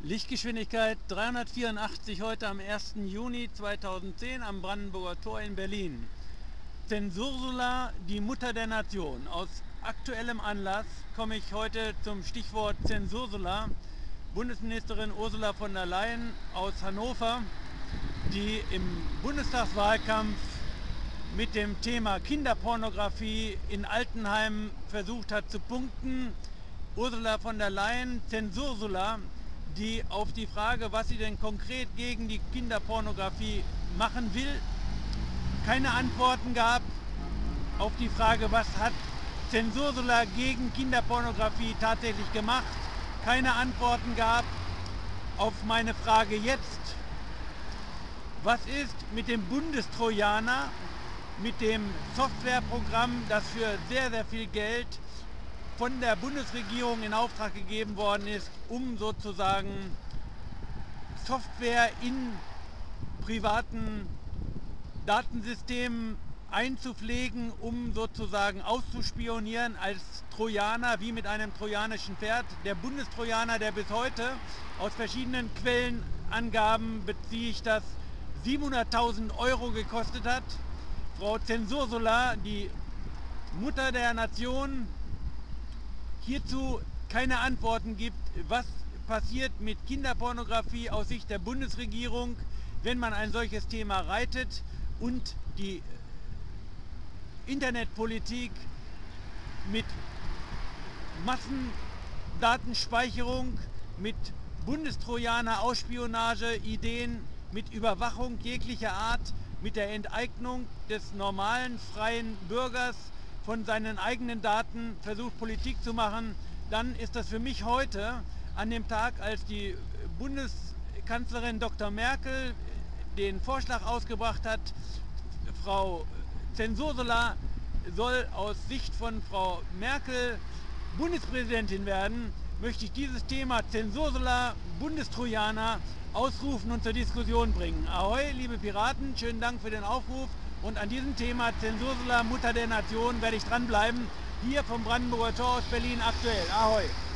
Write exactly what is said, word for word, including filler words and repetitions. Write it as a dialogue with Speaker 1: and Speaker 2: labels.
Speaker 1: Lichtgeschwindigkeit dreihundertvierundachtzig heute am ersten Juni zweitausendzehn am Brandenburger Tor in Berlin. Zensursula, die Mutter der Nation. Aus aktuellem Anlass komme ich heute zum Stichwort Zensursula. Bundesministerin Ursula von der Leyen aus Hannover, die im Bundestagswahlkampf mit dem Thema Kinderpornografie in Altenheimen versucht hat zu punkten. Ursula von der Leyen, Zensursula, die auf die Frage, was sie denn konkret gegen die Kinderpornografie machen will, keine Antworten gab. Auf die Frage, was hat Zensursula gegen Kinderpornografie tatsächlich gemacht, keine Antworten gab. Auf meine Frage jetzt, was ist mit dem Bundestrojaner, mit dem Softwareprogramm, das für sehr, sehr viel Geld von der Bundesregierung in Auftrag gegeben worden ist, um sozusagen Software in privaten Datensystemen einzupflegen, um sozusagen auszuspionieren als Trojaner, wie mit einem trojanischen Pferd. Der Bundestrojaner, der bis heute aus verschiedenen Quellenangaben beziehe ich das, siebenhunderttausend Euro gekostet hat. Frau Zensursula, die Mutter der Nation, hierzu keine Antworten gibt, was passiert mit Kinderpornografie aus Sicht der Bundesregierung, wenn man ein solches Thema reitet und die Internetpolitik mit Massendatenspeicherung, mit Bundestrojaner, Ausspionage, Ideen, mit Überwachung jeglicher Art, mit der Enteignung des normalen, freien Bürgers von seinen eigenen Daten versucht, Politik zu machen, dann ist das für mich heute, an dem Tag, als die Bundeskanzlerin Doktor Merkel den Vorschlag ausgebracht hat, Frau Zensursula soll aus Sicht von Frau Merkel Bundespräsidentin werden, möchte ich dieses Thema Zensursula, Bundestrojaner ausrufen und zur Diskussion bringen. Ahoi, liebe Piraten, schönen Dank für den Aufruf. Und an diesem Thema Zensursula, Mutter der Nation, werde ich dranbleiben. Hier vom Brandenburger Tor aus Berlin aktuell. Ahoi!